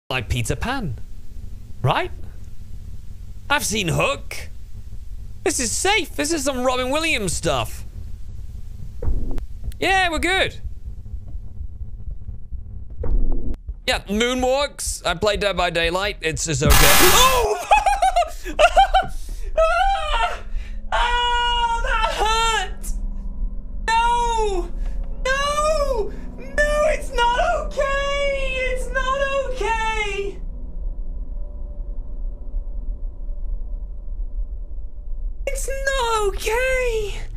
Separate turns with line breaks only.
like Peter Pan, right? I've seen Hook. This is safe. This is some Robin Williams stuff. Yeah, we're good. Yeah, Moonwalks. I played Dead by Daylight. It's okay. Oh! Oh, that hurt! No! No! No, it's not okay! It's not okay! It's not okay!